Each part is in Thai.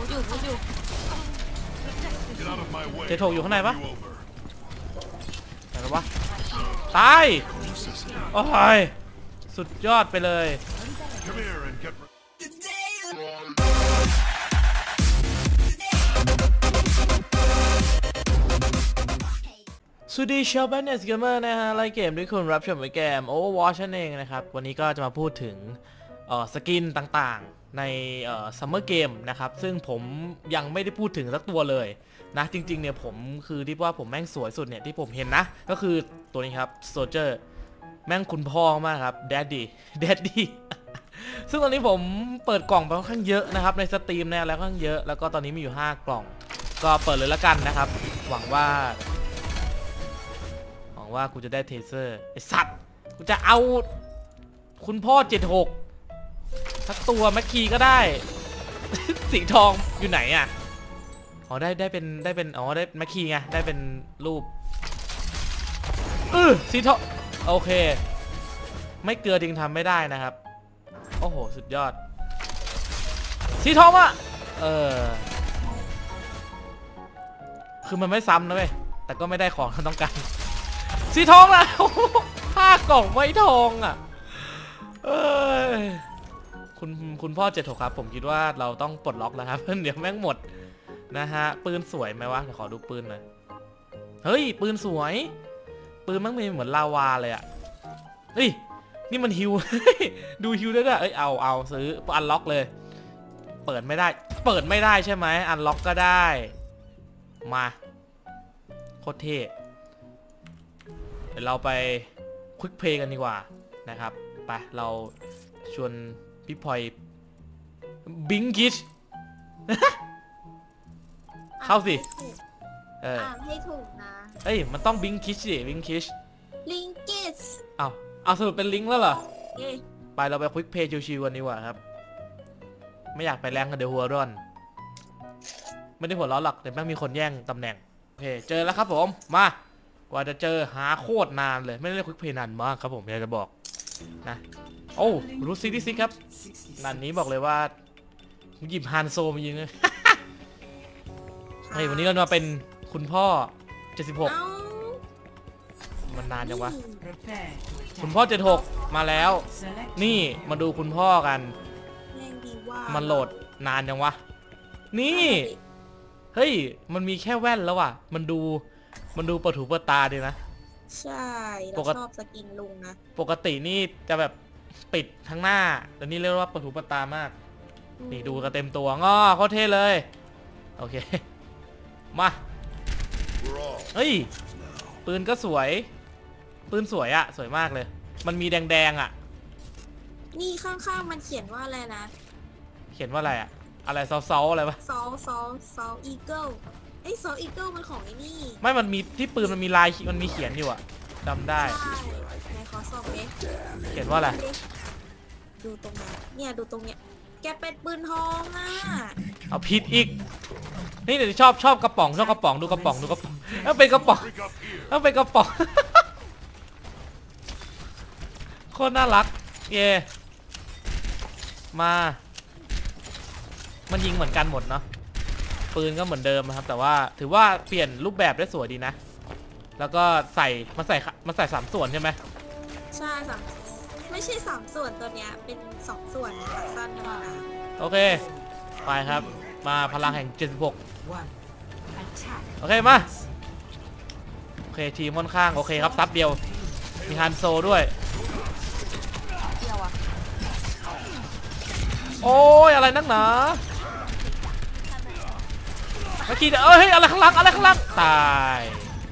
อยู่เจโถอยู่ข้างในปะไหนวะตายโอ้ยสุดยอดไปเลยสวัสดีชาวบ้านเนสเกมเมอร์นะฮะไลฟ์เกมด้วยคุณรับชมเกม Overwatch นั่นเองนะครับวันนี้ก็จะมาพูดถึงสกินต่างๆในซัมเมอร์เกมนะครับซึ่งผมยังไม่ได้พูดถึงสักตัวเลยนะจริงๆเนี่ยผมคือที่ว่าผมแม่งสวยสุดเนี่ยที่ผมเห็นนะก็คือตัวนี้ครับโซเจอร์แม่งคุณพ่อมากครับแดดดี้ซึ่งตอนนี้ผมเปิดกล่องไปค่อนข้างเยอะนะครับในสตรีมเนี่ยแล้วค่อนข้างเยอะแล้วก็ตอนนี้มีอยู่5กล่องก็เปิดเลยละกันนะครับหวังว่ากูจะได้เทเซอร์ไอสัตว์กูจะเอาคุณพ่อ76สักตัวแม็กคีก็ได้ สีทองอยู่ไหนอ่ะอ๋อได้เป็นอ๋อได้แม็กคีไงได้เป็นรูปสีทองโอเคไม่เกลือจริงทำไม่ได้นะครับโอ้โหสุดยอดสีทองอ่ะคือมันไม่ซ้ำนะเว้ยแต่ก็ไม่ได้ของที่ต้องการสีทองอ่ะ5 กล่องไม่ทองอ่ะคุณพ่อ76ครับผมคิดว่าเราต้องปลดล็อกแล้วครับเดี๋ยวแม่งหมดนะฮะปืนสวยไหมวะเดี๋ยวขอดูปืนหน่อยเฮ้ยปืนสวยปืนมันมีเหมือนลาวาเลยอ่ะเฮ้ยนี่มันฮิว ดูฮิวได้ด้วยเอาซื้ออันล็อกเลยเปิดไม่ได้ใช่ไหมอันล็อกก็ได้มาโคตรเท่เดี๋ยวเราไปควิกเพลย์กันดีกว่านะครับไปเราชวนพี่พลอยบิงกิช เข้าสิให้ถูกนะมันต้องบิงคิชสิบิงคิชลิงกิชเอาสรุปเป็นลิงแล้วเหรอไปเราไปควิกเพลย์ชิวๆกันดีกว่าครับไม่อยากไปแรงกันเดี๋ยวหัวร้อนไม่ได้หัวร้อนหรอกแต่แม่งมีคนแย่งตำแหน่งโอเคเจอแล้วครับผมมากว่าจะเจอหาโคตรนานเลยไม่ได้ควิกเพลย์นานมากครับผมอยากจะบอกนะโอ้รูซิตี้ซิกครับนันนี้บอกเลยว่าหยิบฮันโซมายิงเลยวันนี้เรามาเป็นคุณพ่อ76มันนานจังวะคุณพ่อ76มาแล้วนี่มาดูคุณพ่อกันมันโหลดนานจังวะนี่เฮ้ยมันมีแค่แว่นแล้วว่ะมันดูเปิดหูเปิดตาดีนะใช่เราชอบสกินลุงนะปกตินี่จะแบบปิดทั้งหน้าแต่นี่เรียกว่าเปิดหูเปิดตามากนี่ดูกันเต็มตัวง้อโคตรเท่เลยโอเคมาเฮ้ยปืนก็สวยปืนสวยอะสวยมากเลยมันมีแดงๆอะนี่ข้างๆมันเขียนว่าอะไรนะเขียนว่าอะไรอะอะไรซออะไรวะซออีเกิลซออีเกิลมันของไอ้นี่ไม่มันมีที่ปืนมันมีลายมันมีเขียนอยู่อะจำได้ในคอสอบเขียนว่าอะไรดูตรงนี้เนี่ยดูตรงเนี้ยแกเป็นปืนทองอ่ะเอาผิดอีกนี่เดี๋ยวชอบกระป๋องดูกระป๋องเป็นกระป๋องโคตรน่ารักมันยิงเหมือนกันหมดเนาะปืนก็เหมือนเดิมนะครับแต่ว่าถือว่าเปลี่ยนรูปแบบได้สวยดีนะแล้วก็ใส่3 ส่วนใช่ไหมใช่3ไม่ใช่3 ส่วนตัวเนี้ยเป็น2 ส่วนขาสั้นนี่มาโอเคไปครับมาพลังแห่ง76โอเคมาโอเคทีมค่อนข้างโอเคครับซับเดียวมีฮันโซด้วยโอ้ยอะไรนักหนาเมื่อกี้เฮ้ยอะไรข้างหลังตาย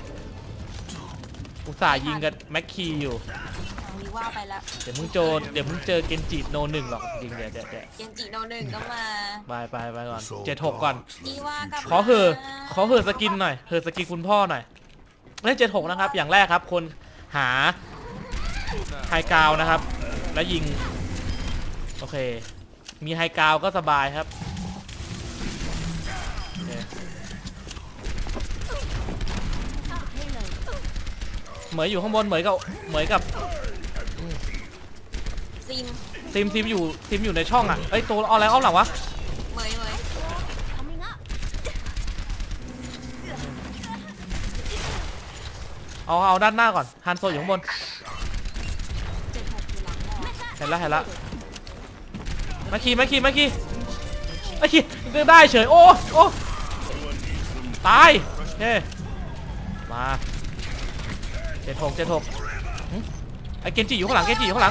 อุตส่าห์ยิงกันแม็กคีอยู่ว่าไปแล้วเดี๋ยวมึงเจอเกนจิโน1หรอกจริงเดี๋ยวเกนจิโน1ก็มาไปก่อน76ก่อนขอเหอะสกินหน่อยสกินคุณพ่อหน่อยเล่น76นะครับอย่างแรกครับคนหาไฮกราวนะครับแล้วยิงโอเคมีไฮกราวก็สบายครับเหมยอยู่ข้างบนเหมยกับซิมอยู่ในช่องอ่ะตัวอะไรอ้อมหลังวะเหมยเอาด้านหน้าก่อนฮันโซอยู่ข้างบน 76อยู่หลังหมอเห็นแล้วมาขี่ได้เฉยโอ้ตายเฮ้มา76ไอเกนจิอยู่ข้างหลังไม่รับ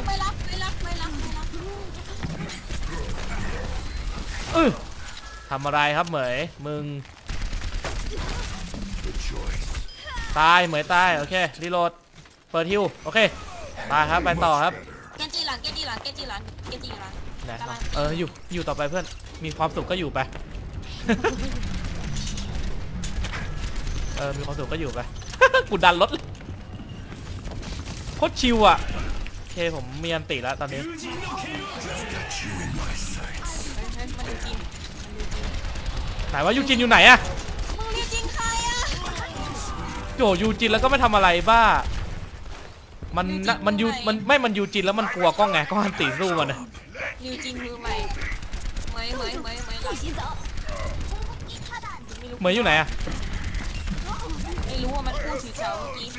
ทำอะไรครับเหมยมึงตายเหมยตายโอเครีโหลดเปิดฮิวโอเคไปครับไปต่อครับเกนจิหลังอยู่หลังอยู่ต่อไปเพื่อนมีความสุขก็อยู่ไป มีความสุขก็อยู่ไป กูดันรถเลยโคตรชิวอ่ะโอเคผมมีอันติแล้วตอนนี้ไหนว่ายูจินอยู่ไหนอะมึงยูจินใครอะโจยูจินแล้วก็ไม่ทำอะไรบ้ามันยูจินแล้วมันกลัวกล้องไงก็อันติสู้มันนะยูจินมือใหม่เหมยอยู่ไหนอะไม่รู้ว่ามันพูดถึงเช้าเมื่อกี้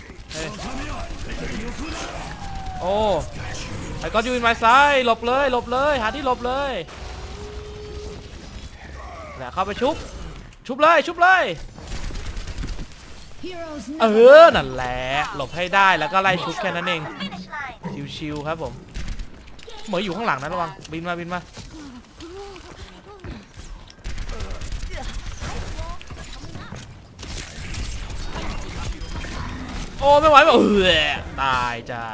โอ้ไอ้ก็อยู่ในไม้ซ้ายหลบเลยหาที่หลบเลยแล้วเข้าไปชุบเลยนั่นแหละหลบให้ได้แล้วก็ไล่ชุบแค่นั้นเองชิวๆครับผมเหมยอยู่ข้างหลังนะระวังบินมาโอ้ไม่ไหวตายจ้า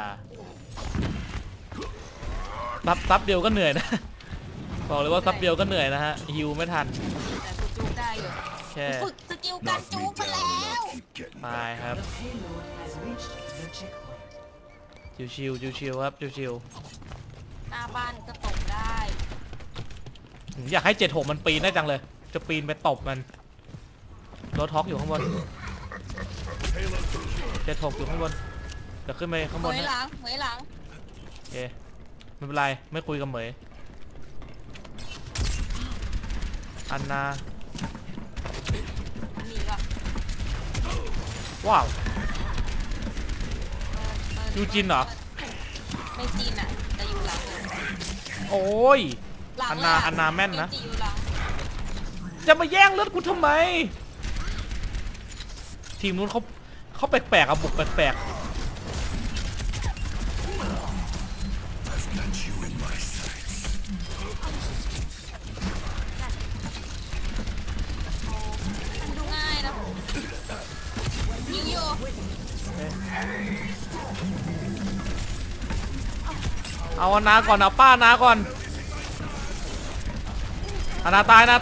ซับเดียวก็เหนื่อยนะบอกเลยว่าซับเดียวก็เหนื่อยนะฮะฮิวไม่ทันแต่จูบได้อยู่แค่ฝึกสกิลการจูบมาแล้วตายครับชิวครับชิวหน้าบ้านก็ตกได้อยากให้76มันปีนได้จังเลยจะปีนไปตบมันรถท็อกอยู่ข้างบน76อยู่ข้างบนเดี๋ยวขึ้นไปข้างบนเหมยหลังโอเคไม่เป็นไรไม่คุยกับเหมยอันนาว้าวยูจินเหรอไม่จีนอ่ะแต่อยู่หลังโอ้ยอันนาแม่นนะจะมาแย่งเลือดกูทำไมทีมนู้นเขาแปลกๆอะบุกแปลกดูง่ายนะยิงอยู่เอานาก่อนเอาป้านาก่อนนาตายได้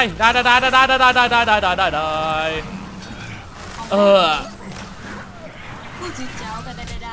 พูดถึงเจ้ากันได้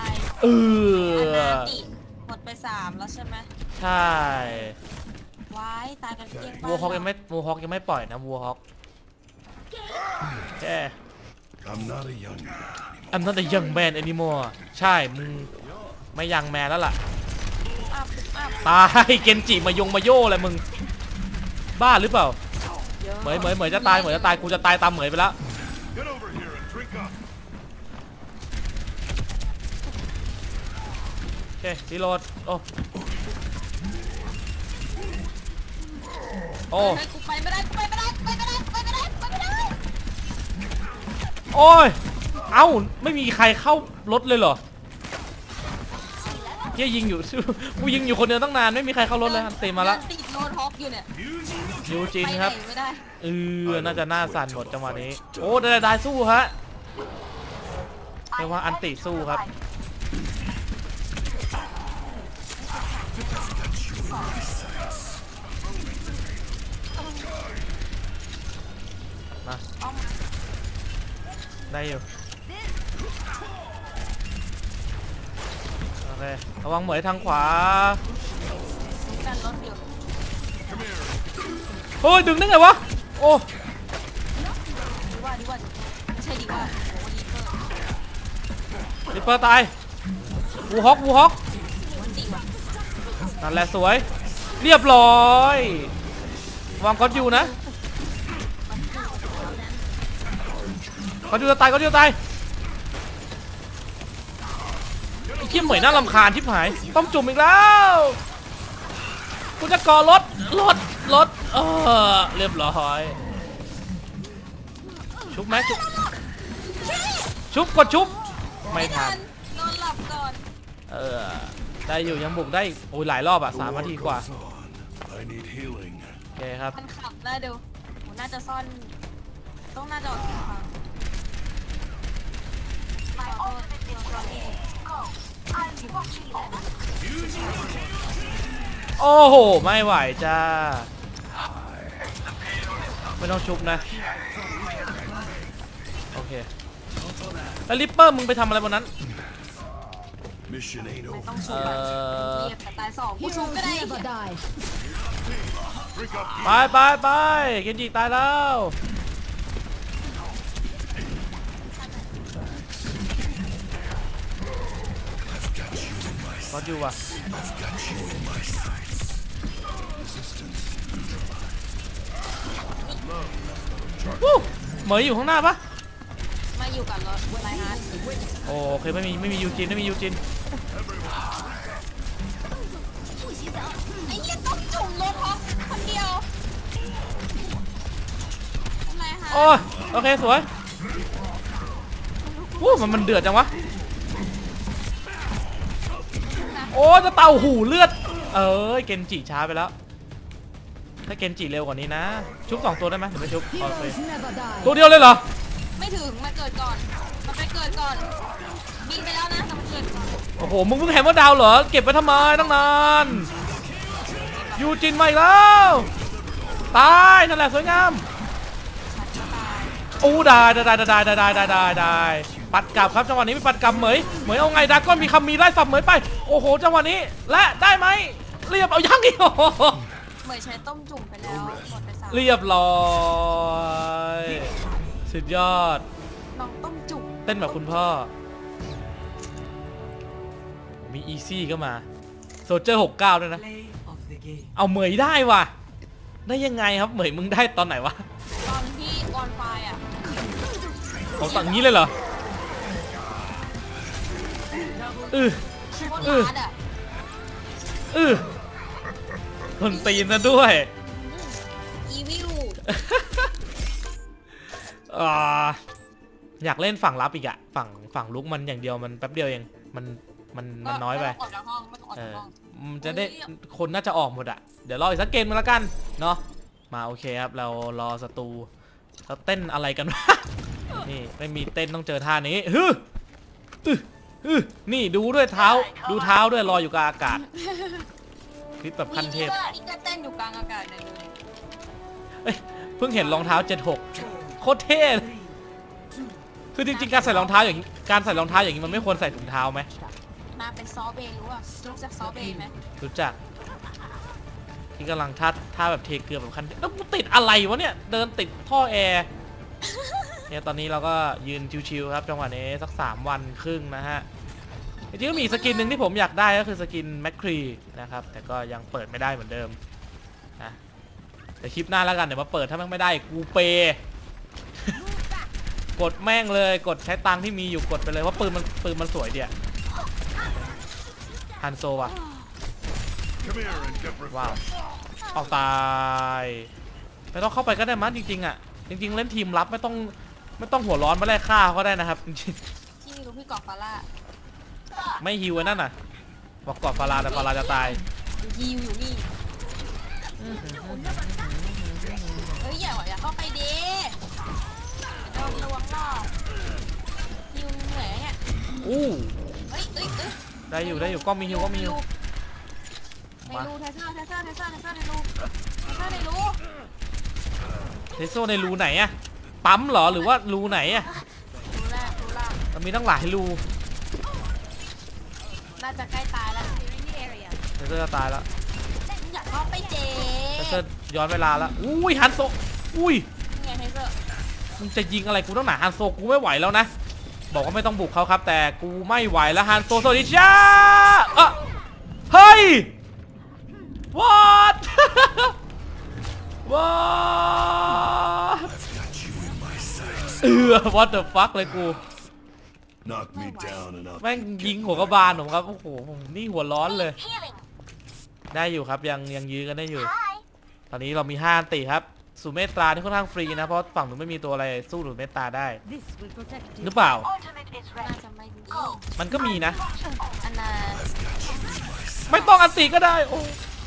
หมดไป3แล้วใช่ไหมใช่ว้ายตายกันเกลี้ยงวัวฮอกยังไม่ปล่อยนะวัวฮอกแค่ I'm not a young man anymore ใช่มึงไม่ยังแมนแล้วล่ะตายเกนจิมาโยอะไรมึงบ้าหรือเปล่าเหมยจะตายกูจะตายตามเหมยไปแล้วโอเครีโหลดโอ้กูไปไม่ได้โอ้ยเอ้าไม่มีใครเข้ารถเลยเหรอเฮียยิงอยู่กูยิงอยู่คนเดียวตั้งนานไม่มีใครเข้ารถเลยเต็มมาละติดโนท็อกอยู่เนี่ยยูจินครับน่าจะหน้าสั่นหมดจังหวะนี้โอ้ได้สู้ฮะเรียกว่าอันติสู้ครับมาได้อยู่โอเคระวังเหมยทางขวาโอ้ยดึงได้ไงวะโอ้ดีว่าไม่ใช่ดีว่าลิปเปอร์ตายวูฮอกนั่นแหละสวยเรียบร้อยวางก๊อตอยู่นะก๊อตอยู่จะตายเขี้ยเหมยน่ารำคาญทิพหายต้องจุ่มอีกแล้วกูจะก่อรถเรียบร้อยชุบไหมชุบกดชุบไม่ทันนอนหลับก่อนได้อยู่ยังบุกได้โอ้ยหลายรอบอะ3 นาทีกว่าโอเคครับมันขับน่าดูผมน่าจะซ่อนต้องน่าจะออกทางไปโอ้โอ้โหไม่ไหวจ้าไม่ต้องชุบนะโอเคแล้วลิปเปอร์มึงไปทำอะไรบนนั้นไม่ต้องชุบแบบเรียบแต่ตาย2กูชุบก็ได้ไปเกนจิตายแล้วก็อยู่ว่ะเหมยอยู่ข้างหน้าปะมาอยู่กับรถไลฮาร์ดโอเคไม่มียูจินไอ้เหี้ยต้องจุ่มรถฮอกคนเดียวไลฮาร์ดโอ้โอเคสวยมันเดือดจังวะโอ้จะเต่าหูเลือดเกนจิช้าไปแล้วถ้าเกนจิเร็วกว่านี้นะชุบ2 ตัวได้ไหมหรือไม่ชุบโอเคตัวเดียวเลยเหรอไม่ถึงมาเกิดก่อนมันไปเกิดก่อนบินไปแล้วนะแต่มันเกิดก่อนโอ้โหมึงเพิ่งเห็นว่าดาวเหรอเก็บไปทำไมตั้งนานยูจินมาอีกแล้วตายนั่นแหละสวยงามได้ปัดกลับครับจังหวะนี้มีปัดกลับเหมยเอาไงดาก้อนมีคำมีไล่สับเหมยไปโอ้โหจังหวะนี้และได้ไหมเรียบเอายังอีกเหมยใช้ต้มจุ่มไปแล้วหมดไป3 เรียบร้อยสุดยอดน้องต้มจุ่มเต้นแบบคุณพ่อมีอีซี่ก็มาโซเจอร์69ด้วยนะเอาเหมยได้ว่ะได้ยังไงครับเหมยมึงได้ตอนไหนวะตอนที่ออนไฟอ่ะเขาสั่งงี้เลยเหรอคนตีนนะด้วยอีวิวอยากเล่นฝั่งรับอีกอะฝั่งลุกมันอย่างเดียวมันแป๊บเดียวเองมันน้อยไปมันจะได้คนน่าจะออกหมดอะเดี๋ยวรออีกสักเกมนึงแล้วกันเนาะมาโอเคครับเรารอศัตรูแล้วเต้นอะไรกันวะนี่ไม่มีเต้นต้องเจอท่านี้นี่ดูด้วยเท้าดูเท้าด้วยลอยอยู่กลางอากาศคลิปแบบขั้นเทพนี่ก็เต้นอยู่กลางอากาศเลยเพิ่งเห็นรองเท้า76โคตรเท่คือจริงๆการใส่รองเท้าอย่างนี้มันไม่ควรใส่ถุงเท้าไหมมาเป็นซอเบย์รู้จักซอเบย์ไหมรู้จักที่กำลังท่าแบบเทเกลือแบบขั้นแล้วกูติดอะไรวะเนี่ยเดินติดท่อแอร์เนี่ยตอนนี้เราก็ยืนชิวๆครับจังหวะนี้สัก3 วันครึ่งนะฮะจริงๆก็มีสกินหนึ่งที่ผมอยากได้ก็คือสกินแมคครีนะครับแต่ก็ยังเปิดไม่ได้เหมือนเดิมนะแต่คลิปหน้าแล้วกันเดี๋ยวมาเปิดถ้าไม่ได้กูเปกดแม่งเลยกดใช้ตังค์ที่มีอยู่กดไปเลยว่าปืนมันสวยเดียฮันโซว่ะว้าวเอาตายไม่ต้องเข้าไปก็ได้มั้งจริงๆอ่ะจริงๆเล่นทีมรับไม่ต้องหัวร้อนมาแลกฆ่าเขาได้นะครับที่มีรู้พี่กอกฟาร่าไม่ฮิวนั่นน่ะบอกกอกฟาร่าแต่ฟาร่าจะตายฮิวอยู่นี่เฮ้ยอย่าเข้าไปดิโดนลวงล่อฮิวเหนื่อยเนี่ยเฮ้ยได้อยู่ก็มีฮิวในรูเทเซอร์ในรูเทโซในรูไหนอะปั๊มเหรอหรือว่ารูไหนอะรูแรกมันมีตั้งหลายรูน่าจะใกล้ตายแล้วเทโซจะตายแล้วอยากเข้าไปเจเทโซย้อนเวลาแล้วอุ้ยฮันโซอุ้ยไงเทเซอร์มึงจะยิงอะไรกูต้องหนาฮันโซกูไม่ไหวแล้วนะบอกว่าไม่ต้องบุกเขาครับแต่กูไม่ไหวแล้วฮันโซโซดิจ้าเฮ้ย what what the fuck เลยกู Knock me down and I'll แม่งยิงหัวกระบาลผมครับโอ้โหผมนี่หัวร้อนเลย ได้อยู่ครับยังยื้อกันได้อยู่ ตอนนี้เรามี5 อันติครับสูเมตราที่ค่อนข้างฟรีนะเพราะฝั่งหนูไม่มีตัวอะไรสู้สูเมตราได้หรือเปล่าน่าจะไม่ดีมันก็มีนะอันน่ะไม่ต้องอันติก็ได้โอ้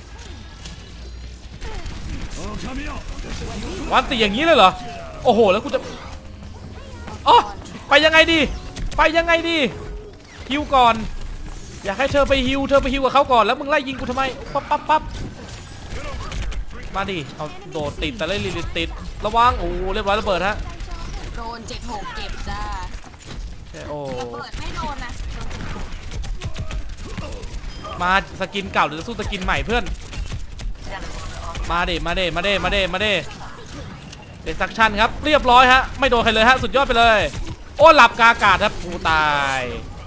Oh, come here. วันติอย่างนี้เลยเหรอโอ้โหแล้วกูจะอ๋อไปยังไงดีไปยังไงดีฮิวก่อนอยากให้เธอไปฮิวกับเขาก่อนแล้วมึงไล่ยิงกูทำไมปั๊บมาดิเอาโดดติดแต่เล่นลิติดระวังโอ้เรียบร้อยระเบิดฮะโดน76เจ็บจ้าโอ้ระเบิดไม่โดนนะโดนมาสกินเก่าหรือสู้สกินใหม่เพื่อนมาดิเด็กซักชั่นครับเรียบร้อยฮะไม่โดนใครเลยฮะสุดยอดไปเลยโอ้หลับกาอากาศครับกูตาย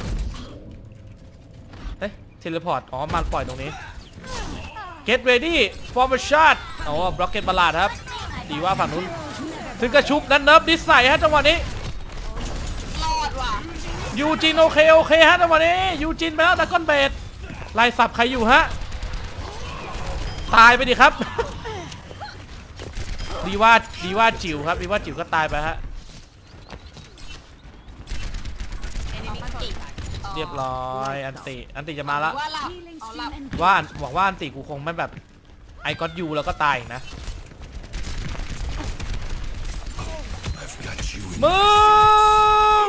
เฮ้ยเทเลพอร์ตอ๋อมันปล่อยตรงนี้ Get ready for a shot โอ้บล็อกเก็ตบาลาดครับดีว่าฝั่งนู้นถึงกระชุบนั้นเนิร์ฟดิสใส่ฮะจังหวะนี้รอดว่ะยูจินโอเคฮะจังหวะนี้ยูจินไปแล้วดากอนเบดไล่สับใครอยู่ฮะตายไปดิครับ ดีว่าจิ๋วครับดีว่าจิ๋วก็ตายไปฮะเรียบร้อยอันติจะมาละว่าหลับเอาหลับหวังว่าอันติกูคงไม่แบบไอก็อตยูแล้วก็ตายอีกนะ I've got you in มึง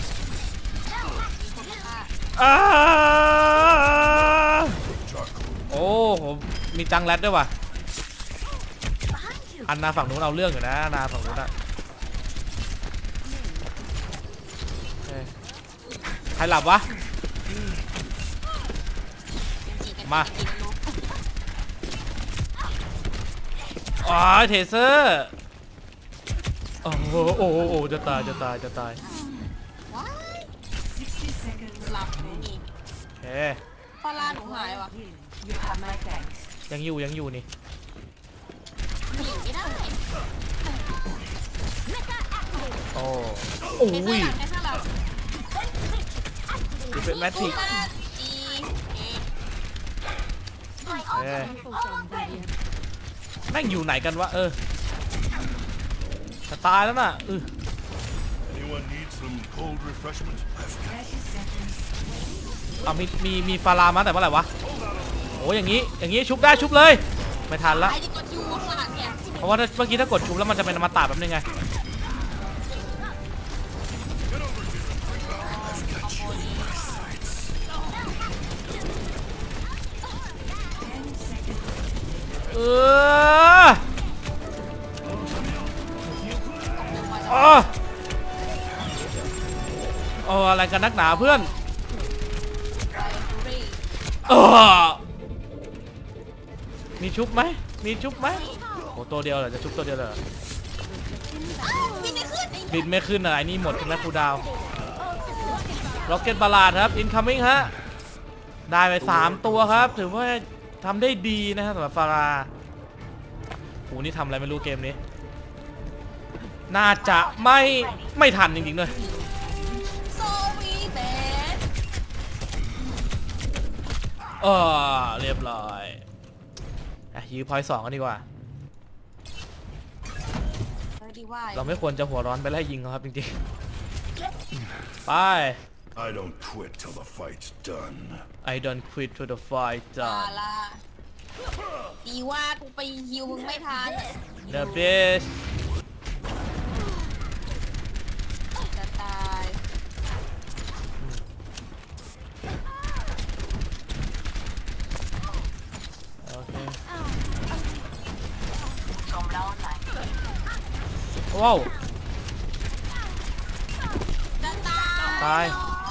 โอ้ผมมีจังแรดด้วยว่ะอันนาฝั่งนู้นเอาเรื่องอยู่นะอันนาฝั่งนู้นอะใครหลับวะมาอ๋อเทเซอร์โอ้โหจะตายว้ายหลับหนูอีกเฮ้ปลาหนูหายว่ะยังอยู่นี่หนีไม่ได้โอ้เทเซอร์หลับเทเซอร์หลับดิเป็นแมทริกจีเอแม่งอยู่ไหนกันวะจะตายแล้วน่ะ Anyone need some cold refreshment? I've got เอามีฟารามาแต่เมื่อไหร่วะโอ้อย่างนี้ชุบได้ชุบเลยไม่ทันละไอ้ที่กดยูข้างหลังเนี่ยเพราะว่าเมื่อกี้ถ้ากดชุบแล้วมันจะเป็นอมตะแบบนึงไงอะไรกันนักหนาเพื่อนมีชุบไหมโอ้ตัวเดียวเหรอจะชุบตัวเดียวเหรอบินไม่ขึ้นบินไม่ขึ้นอะไรนี่หมดใช่ไหมครูดาวร็อกเก็ตบาลาดครับอินคัมมิ่งฮะได้ไป3 ตัวครับถือว่าทำได้ดีนะครับสำหรับฟาราโหนี่ทำอะไรไม่รู้เกมนี้น่าจะไม่ทันจริงๆเลยโซวีเบสเรียบร้อยยื้อพอยต์2กันดีกว่าเราไม่ควรจะหัวร้อนไปไล่ยิงเขาครับจริงๆไป I don't quit till the fight's done. I don't quit to the fight มาละดีว่ากูไปฮิวมึงไม่ทัน The best จะตายโอเค ว้าวตาย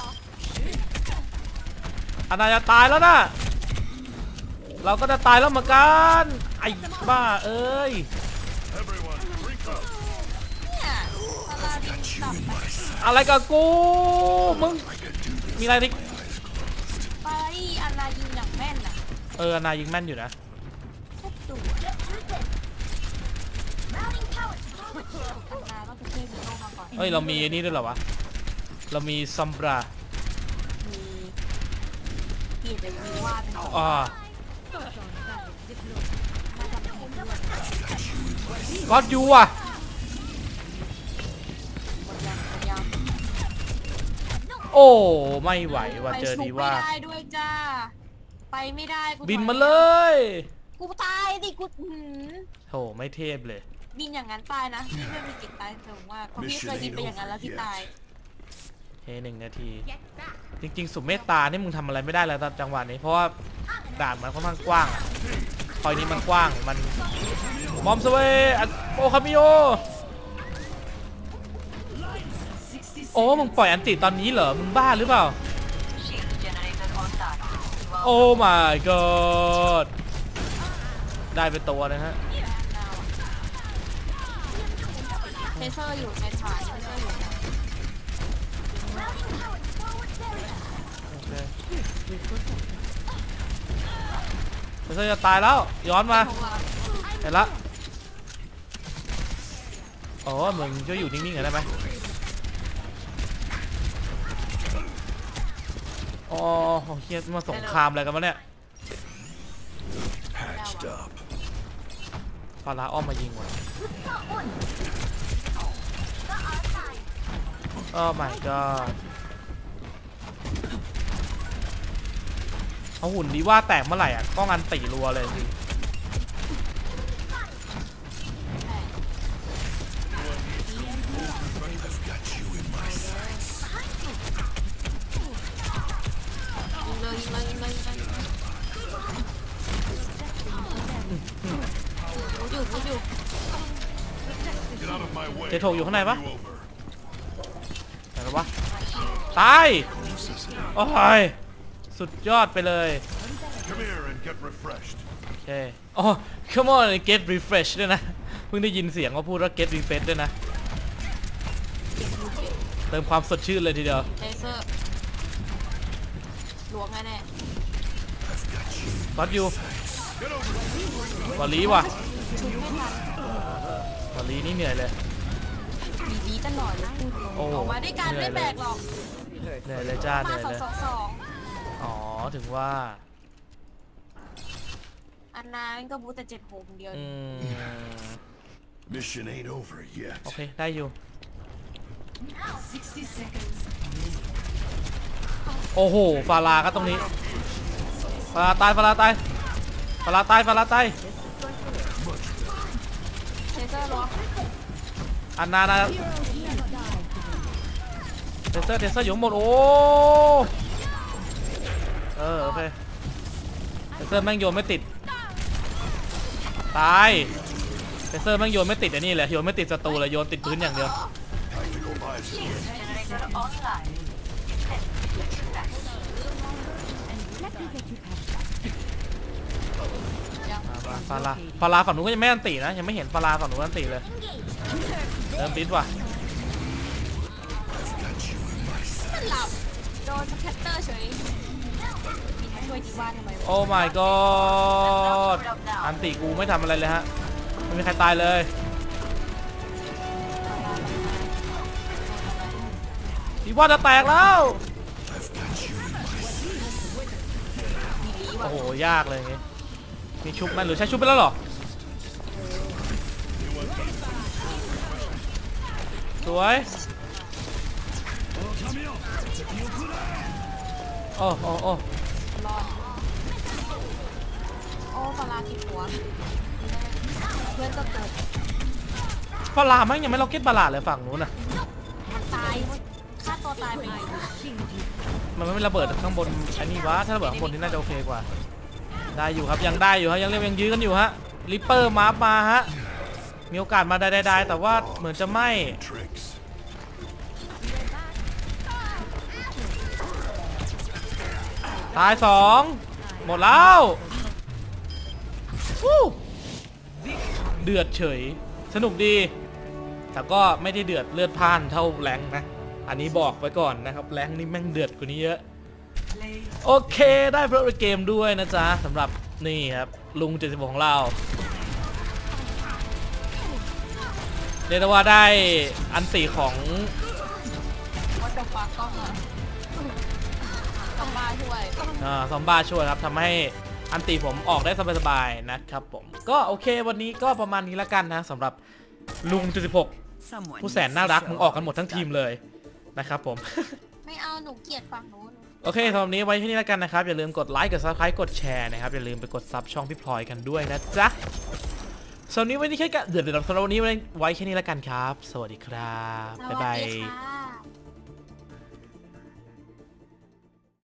อันน่าจะตายแล้วนะเราก็จะตายแล้วเหมือนกันไอ้บ้าเอ้ย Everyone, drink up. เนี่ยปลาดินตับอะไรกับกูมึง I could do this. มีอะไรนี่ไปอันนายิงอย่างแม่นน่ะอันนายิงแม่นอยู่นะแค่ตัวอันนาก็คือเทพฮีโร่มาก่อนเฮ้ยเรามีนี่ด้วยเหรอวะเรามีซัมบรามีพี่จะมีว่าเป็นของอ่าน่าจะเป็นของเพื่อนก็ยูอ่ะหมดยังโอ้ไม่ไหวว่ะไปเจอชุบดีไม่ว่าได้ด้วยจ้าไปไม่ได้กูบินถอมาเลยกูตายดิกูโถไม่เทพเลยบินอย่างนั้นตายนะพี่ไม่มีจิตตายสูงมากเพราะพี่เคยบินไปอย่างนั้นแล้วพี่ตายเฮ้1 นาที จริงๆสุมเมตตานี่มึงทำอะไรไม่ได้แล้วจังหวะนี้เพราะว่าด่านมันค่อนข้างกว้างอะพอยนี้มันกว้างมันมอมสเวโอคามิโอโอ้มึงปล่อยอันติตอนนี้เหรอมึงบ้าหรือเปล่าโอ้ my god ได้เป็นตัวนะฮะเทเซอร์อยู่ในฐานเทเซอร์อยู่โอเคเธอจะตายแล้วย้อนมาของเราเห็นละโอ้มึงช่วยอยู่นิ่งๆหน่อยได้ไหมอ๋อเฮียมาสงครามอะไรกันวะเนี่ย Patched up. ฟาราอ้อมมายิงว่ะโอ้ my god เอาหุ่นดีว่าแตกเมื่อไหร่อ่ะก็งานตีรัวเลยจริง I've got you in my sights. ยิงเลยยิงเลยยิงเลยยิงเลยอยู่ Get out of my way. เจโถอยู่ข้างในปะ You over. ไหนกันวะตาย โอ้ยสุดยอดไปเลย Come here and get refreshed. โอเคโอ้ come on get refresh ด้วยนะเพิ่งได้ยินเสียงว่าพูดว่า get refresh ด้วยนะเติมความสดชื่นเลยทีเดียวเทเซอร์หลวงแน่ก็อยู่ Get over. วอลลีว่ะๆชุบไม่ทันวอลลีนี่เหนื่อยเลยมีดีตลอดเลยพูดตรงโอ้ออกมาด้วยกันเหนื่ไม่อยเลยแบกหรอกเหนื่อยเลยจ้าเหมานื่อยเลย 222 อ๋อถึงว่าอันนั้นก็บูแต่76เดียวอืม Mission ain't over yet. โอเคได้อยู่โอ้โหฟาราก็ตรงนี้ฟาราตายฟาราตายฟาราตายฟาราตายเทเซอร์หลวงอันนานะเทเซอร์อยู่ข้างบนโอ้โอเคเทเซอร์แม่งโยนไม่ติดตายเทเซอร์แม่งโยนไม่ติดอันนี้เลยโยนไม่ติดศัตรูเลยโยนติดพื้นอย่างเดียว Tactical lives. ยังฟาราฝั่งนู้นก็ยังไม่อันตินะยังไม่เห็นฟาราฝั่งนู้นอันติเลยเริ่มติดว่ะมันหลับโดนสแคตเตอร์เฉยมีมาช่วยดีว่าทำไมวะโอ้ my god อันติกูไม่ทำอะไรเลยฮะไม่มีใครตายเลยดีว่าจะแตกแล้วมีลีว่ะโอ้โหยากเลยอย่างงี้มีชุบไหมหรือใช้ชุบไปแล้วเหรอสวยโอ้รอดโอ้ฟารากินหัวเพื่อนก็เกิดฟาราแม่งยังไม่ล็อกเก็ตบาลาดเลยฝั่งนู้นน่ะมันตายฆ่าตัวตายไปมันไม่ระเบิดข้างบนอันนี้วะถ้าระเบิดข้างบนนี่น่าจะโอเคกว่าได้อยู่ครับยังได้อยู่ฮะยังเรียกยังยื้อกันอยู่ฮะริปเปอร์มาร์ฟมาฮะมีโอกาสมาได้แต่ว่าเหมือนจะไม่ Tricks. ตาย2หมดแล้วฟู้เดือดเฉยสนุกดีแต่ก็ไม่ได้เดือดเลือดพล่านเท่าแรงนะอันนี้บอกไว้ก่อนนะครับแรงนี่แม่งเดือดกว่านี้เยอะโอเคได้เพลย์เกมด้วยนะจ๊ะสำหรับนี่ครับลุง76ของเราเรียกได้ว่าได้อันติของจะปากกล้องอะซอมบ้าช่วยซอมบ้าช่วยครับทำให้อันตีผมออกได้สบายๆนะครับผมก็โอเควันนี้ก็ประมาณนี้แล้วกันนะสำหรับลุง76ผู้แสนน่ารักมึงออกกันหมดทั้งทีมเลยนะครับผมไม่เอาหนูเกลียดฝั่งนู้นโอเคสำหรับนี้ไว้ที่นี่แล้วกันนะครับอย่าลืมกดไลค์กด Subscribe กดแชร์นะครับอย่าลืมไปกดซับช่องพี่พลอยกันด้วยนะจ๊ะสำหรับนี้ไว้ที่แค่กันเดี๋ยวสำหรับวันนี้ไว้แค่นี้แล้วกันครับสวัสดีครับบ๊ายบายสวัสดีค่ะ